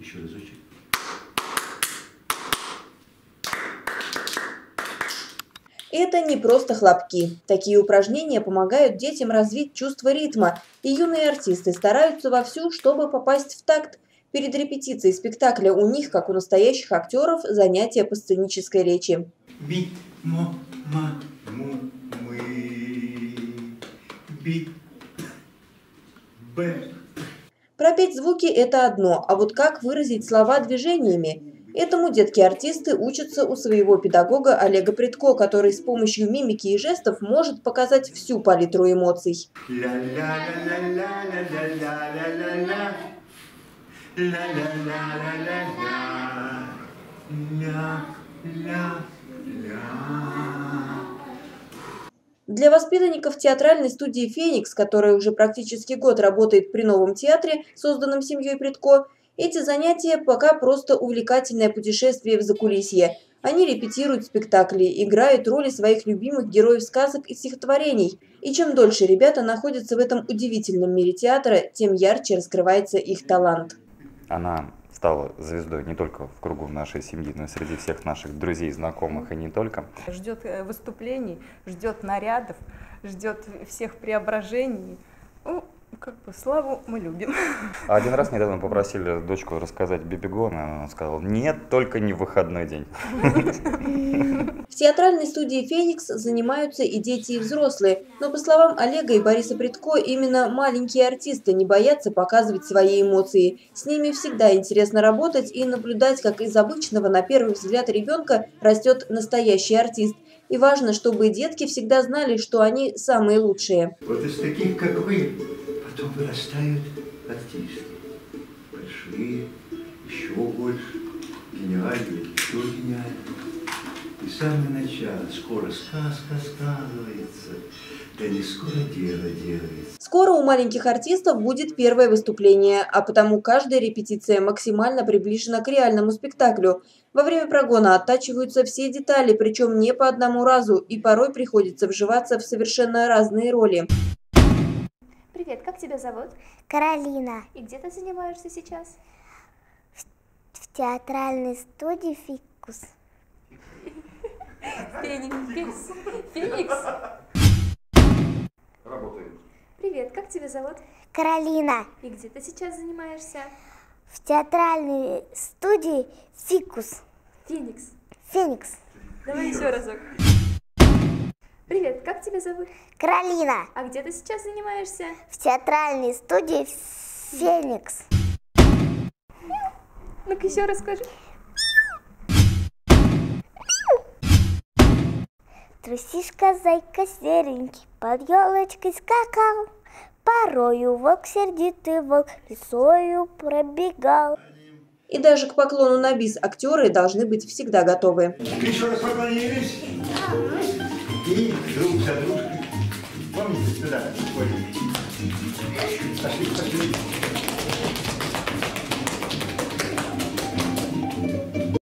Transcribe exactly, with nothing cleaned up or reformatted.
Еще разочек. Это не просто хлопки. Такие упражнения помогают детям развить чувство ритма, и юные артисты стараются вовсю, чтобы попасть в такт. Перед репетицией спектакля у них, как у настоящих актеров, занятия по сценической речи. Би, мо, ма, му, мы. Би, б. Пропеть звуки – это одно, а вот как выразить слова движениями? Этому детки-артисты учатся у своего педагога Олега Прядко, который с помощью мимики и жестов может показать всю палитру эмоций. Для воспитанников театральной студии «Феникс», которая уже практически год работает при новом театре, созданном семьей Прядко, эти занятия пока просто увлекательное путешествие в закулисье. Они репетируют спектакли, играют роли своих любимых героев сказок и стихотворений. И чем дольше ребята находятся в этом удивительном мире театра, тем ярче раскрывается их талант. Она стала звездой не только в кругу нашей семьи, но и среди всех наших друзей, знакомых и не только. Ждет выступлений, ждет нарядов, ждет всех преображений. Ну, как бы славу мы любим. Один раз недавно попросили дочку рассказать Бибигон, и она сказала: нет, только не в выходной день. В театральной студии «Феникс» занимаются и дети, и взрослые. Но, по словам Олега и Бориса Прядко, именно маленькие артисты не боятся показывать свои эмоции. С ними всегда интересно работать и наблюдать, как из обычного, на первый взгляд, ребенка растет настоящий артист. И важно, чтобы детки всегда знали, что они самые лучшие. Вот из таких, как вы, потом вырастают артисты. Большие, еще больше, гениальные, еще гениальные. И самое начало, скоро сказка сказывается, да не скоро дело делается. Скоро у маленьких артистов будет первое выступление, а потому каждая репетиция максимально приближена к реальному спектаклю. Во время прогона оттачиваются все детали, причем не по одному разу, и порой приходится вживаться в совершенно разные роли. Привет, как тебя зовут? Каролина. И где ты занимаешься сейчас? В, в театральной студии «Фикус». Феникс. Феникс. Работаем. Привет, как тебя зовут? Каролина. И где ты сейчас занимаешься? В театральной студии «Фикус». Феникс. Феникс. Давай еще разок. Привет, как тебя зовут? Каролина. А где ты сейчас занимаешься? В театральной студии «Феникс». Ну-ка еще раз скажи. Трусишка, зайка серенький, под елочкой скакал. Порою волк, сердитый волк, лесою пробегал. И даже к поклону на бис актеры должны быть всегда готовы. Еще раз поклонились. И друг за дружкой. Помните, сюда ходим. Пошли, пошли.